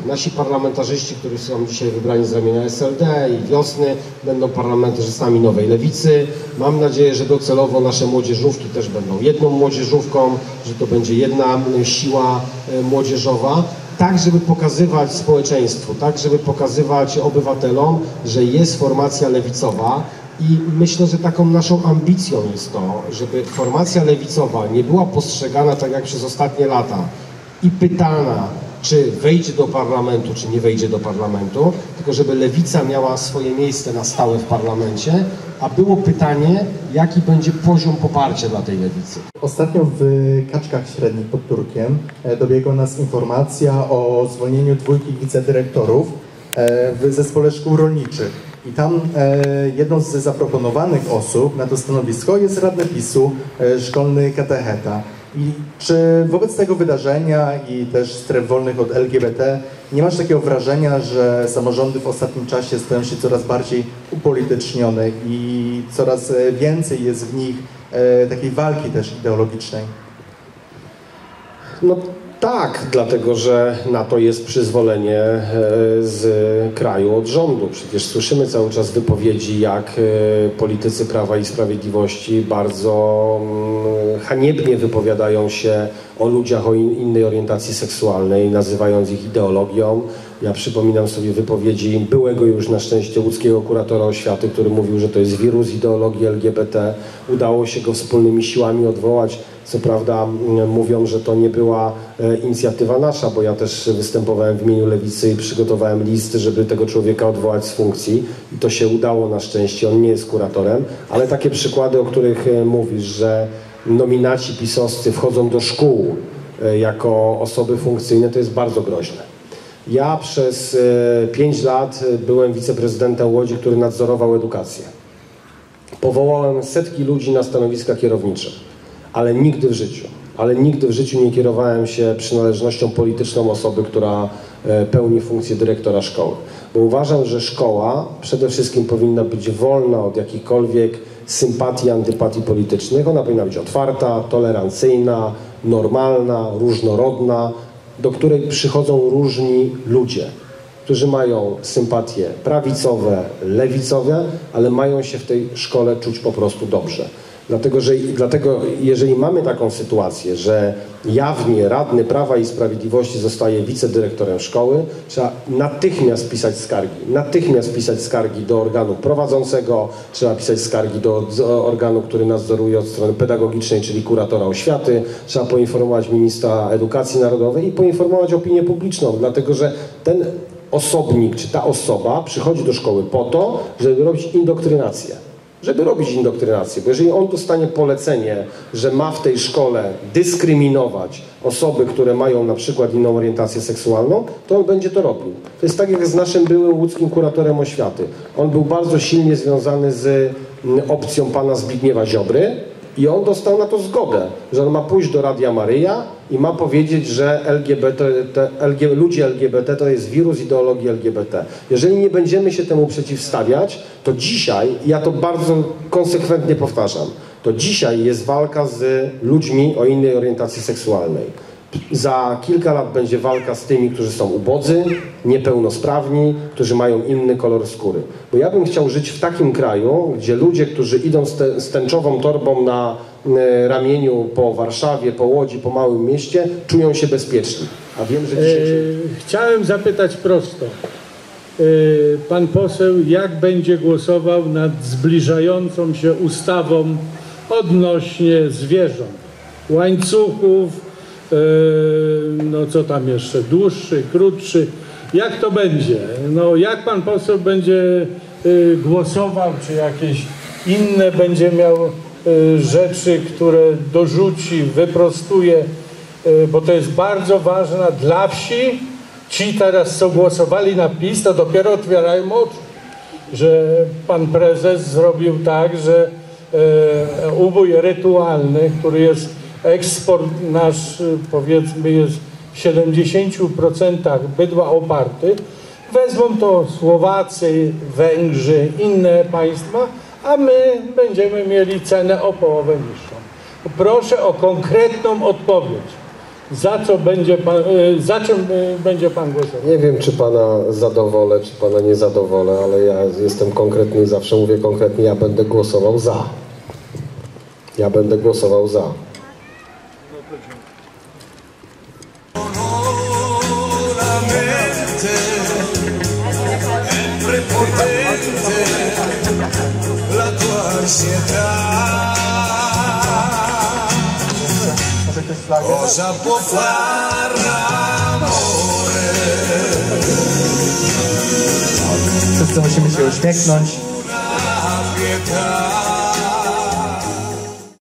Nasi parlamentarzyści, którzy są dzisiaj wybrani z ramienia SLD i Wiosny, będą parlamentarzystami Nowej Lewicy. Mam nadzieję, że docelowo nasze młodzieżówki też będą jedną młodzieżówką, że to będzie jedna siła młodzieżowa. Tak, żeby pokazywać społeczeństwu, tak, żeby pokazywać obywatelom, że jest formacja lewicowa i myślę, że taką naszą ambicją jest to, żeby formacja lewicowa nie była postrzegana tak jak przez ostatnie lata i pytana, czy wejdzie do parlamentu, czy nie wejdzie do parlamentu, tylko żeby lewica miała swoje miejsce na stałe w parlamencie, a było pytanie, jaki będzie poziom poparcia dla tej lewicy. Ostatnio w Kaczkach Średnich pod Turkiem dobiegła nas informacja o zwolnieniu 2 wicedyrektorów w zespole szkół rolniczych. I tam jedną z zaproponowanych osób na to stanowisko jest radny PiS-u, szkolny katecheta. I czy wobec tego wydarzenia i też stref wolnych od LGBT nie masz takiego wrażenia, że samorządy w ostatnim czasie stają się coraz bardziej upolitycznione i coraz więcej jest w nich takiej walki też ideologicznej? No tak, dlatego że na to jest przyzwolenie z kraju od rządu. Przecież słyszymy cały czas wypowiedzi, jak politycy Prawa i Sprawiedliwości bardzo haniebnie wypowiadają się o ludziach o innej orientacji seksualnej, nazywając ich ideologią. Ja przypominam sobie wypowiedzi byłego już na szczęście łódzkiego kuratora oświaty, który mówił, że to jest wirus ideologii LGBT. Udało się go wspólnymi siłami odwołać. Co prawda mówią, że to nie była inicjatywa nasza, bo ja też występowałem w imieniu Lewicy i przygotowałem list, żeby tego człowieka odwołać z funkcji. I to się udało na szczęście, on nie jest kuratorem. Ale takie przykłady, o których mówisz, że nominaci pisowscy wchodzą do szkół jako osoby funkcyjne, to jest bardzo groźne. Ja przez 5 lat byłem wiceprezydentem Łodzi, który nadzorował edukację. Powołałem setki ludzi na stanowiska kierownicze, ale nigdy w życiu nie kierowałem się przynależnością polityczną osoby, która pełni funkcję dyrektora szkoły. Bo uważam, że szkoła przede wszystkim powinna być wolna od jakichkolwiek sympatii, antypatii politycznych. Ona powinna być otwarta, tolerancyjna, normalna, różnorodna, do której przychodzą różni ludzie, którzy mają sympatie prawicowe, lewicowe, ale mają się w tej szkole czuć po prostu dobrze. Dlatego jeżeli mamy taką sytuację, że jawnie radny Prawa i Sprawiedliwości zostaje wicedyrektorem szkoły, trzeba natychmiast pisać skargi do organu prowadzącego, trzeba pisać skargi do organu, który nadzoruje od strony pedagogicznej, czyli kuratora oświaty, trzeba poinformować ministra edukacji narodowej i poinformować opinię publiczną, dlatego że ten osobnik czy ta osoba przychodzi do szkoły po to, żeby robić indoktrynację. Bo jeżeli on dostanie polecenie, że ma w tej szkole dyskryminować osoby, które mają na przykład inną orientację seksualną, to on będzie to robił. To jest tak jak z naszym byłym łódzkim kuratorem oświaty. On był bardzo silnie związany z opcją pana Zbigniewa Ziobry i on dostał na to zgodę, że on ma pójść do Radia Maryja i ma powiedzieć, że ludzie LGBT to jest wirus ideologii LGBT. Jeżeli nie będziemy się temu przeciwstawiać, to dzisiaj, ja to bardzo konsekwentnie powtarzam, to dzisiaj jest walka z ludźmi o innej orientacji seksualnej. Za kilka lat będzie walka z tymi, którzy są ubodzy, niepełnosprawni, którzy mają inny kolor skóry. Bo ja bym chciał żyć w takim kraju, gdzie ludzie, którzy idą z tęczową torbą na ramieniu po Warszawie, po Łodzi, po małym mieście, czują się bezpieczni. A wiem, że dzisiaj... Chciałem zapytać prosto. Pan poseł, jak będzie głosował nad zbliżającą się ustawą odnośnie zwierząt, łańcuchów, no co tam jeszcze, dłuższy, krótszy, jak to będzie? No jak pan poseł będzie głosował, czy jakieś inne będzie miał rzeczy, które dorzuci, wyprostuje, bo to jest bardzo ważne dla wsi. Ci teraz, co głosowali na PiS, to dopiero otwierają oczy, że pan prezes zrobił tak, że ubój rytualny, który jest eksport nasz, powiedzmy, jest w 70% bydła oparty, wezmą to Słowacy, Węgrzy, inne państwa, a my będziemy mieli cenę o połowę niższą. Proszę o konkretną odpowiedź. za czym będzie pan głosował? Nie wiem, czy pana zadowolę, czy pana nie zadowolę, ale ja jestem konkretny i zawsze mówię konkretnie, ja będę głosował za. Ja będę głosował za. Cosa può far amore? Wszyscy musimy się uśmiechnąć. Una pietà